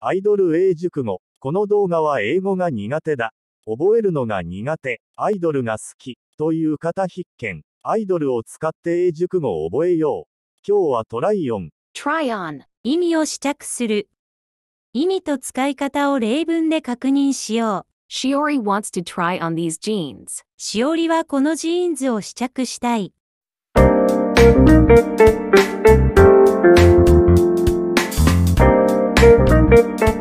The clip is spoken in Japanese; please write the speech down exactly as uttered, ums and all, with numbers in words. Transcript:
アイドル英熟語。この動画は英語が苦手だ。覚えるのが苦手。アイドルが好き。という方必見。アイドルを使って英熟語を覚えよう。今日はトライオン。 try on 意味を試着する。意味と使い方を例文で確認しよう。 Shiori wants to try on these jeans. しおりはこのジーンズを試着したい。 Thank you.